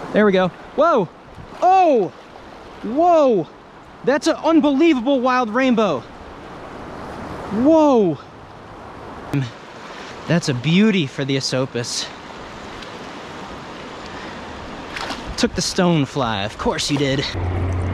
There we go. Whoa! Oh! Whoa! That's an unbelievable wild rainbow. Whoa! That's a beauty for the ESOPUS. Took the stonefly, of course you did.